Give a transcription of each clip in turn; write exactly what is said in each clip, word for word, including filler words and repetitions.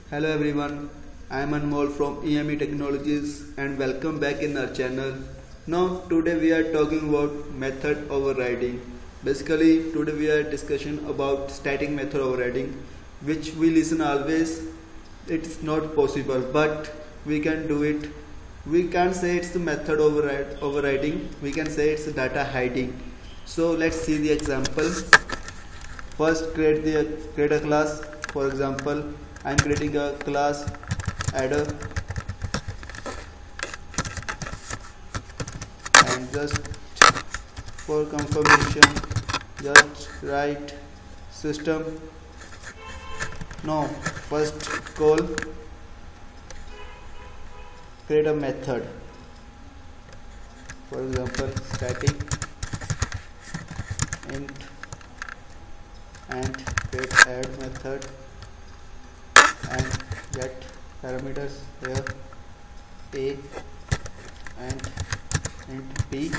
Hello everyone, I am Anmol from E M E Technologies and welcome back in our channel. Now today we are talking about method overriding. Basically today we are discussing about static method overriding, which we listen always. It's not possible, but we can do it. We can't say it's the method override, overriding, we can say it's data hiding. So let's see the example. First create the create a class. For example, I am creating a class adder and just for confirmation just write system. Now first call create a method, for example static int and create add method and get parameters here a and int b.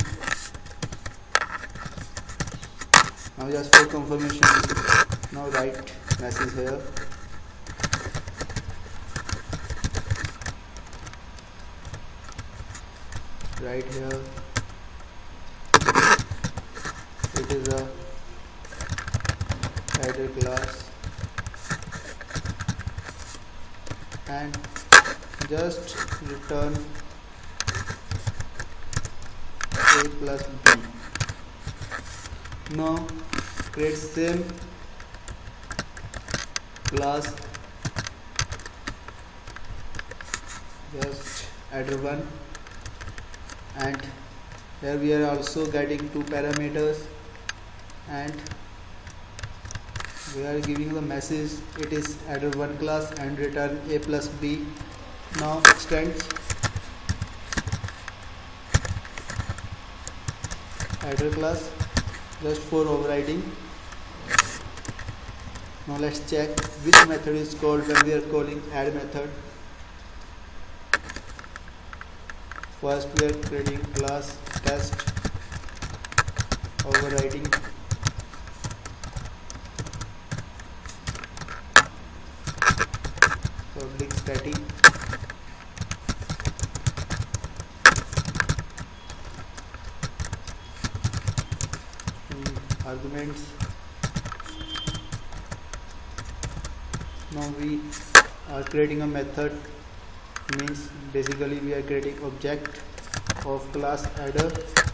Now just for confirmation, now write message here. Right here it is a adder class and just return a plus b. Now create same class, just adder one, and here we are also getting two parameters and we are giving the message it is adder one class and return a plus b. Now extend adder class just for overriding. Now let's check which method is called when we are calling add method. First we are creating class test overriding public static arguments. Now we are creating a method, means basically we are creating object of class adder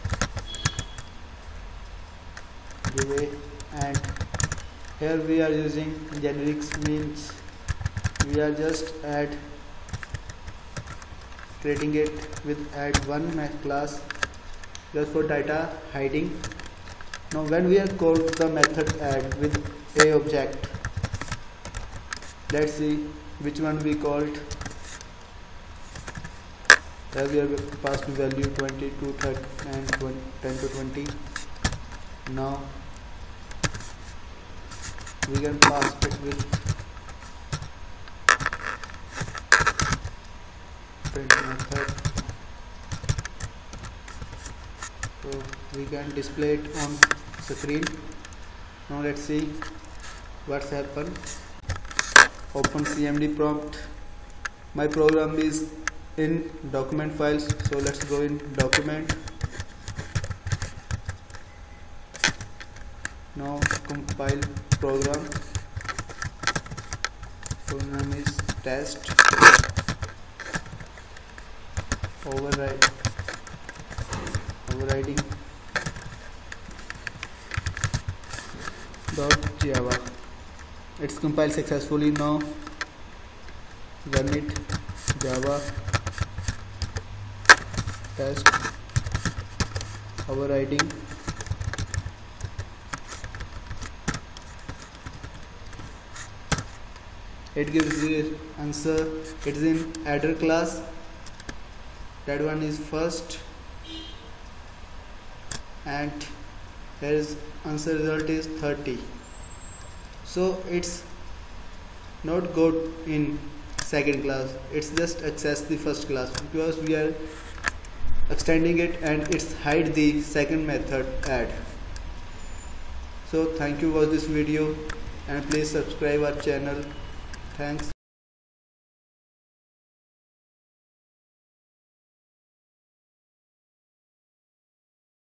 giveaway, and here we are using generics, means we are just add creating it with add one class just for data hiding. Now when we are called the method add with a object, let's see which one we called. Here we have passed value twenty to thirty and ten to twenty. Now we can pass it with print method, so we can display it on screen. Now let's see what's happened. Open C M D prompt. My program is in document files, so let's go in document. Now compile program. Program is test override overriding dot java. It's compiled successfully. Now run it. Java test overriding it gives the answer. It's in adder class. That one is first, and here is answer result is thirty. So it's not good in second class, it's just access the first class because we are extending it and it's hide the second method add. So thank you for this video and please subscribe our channel. Thanks.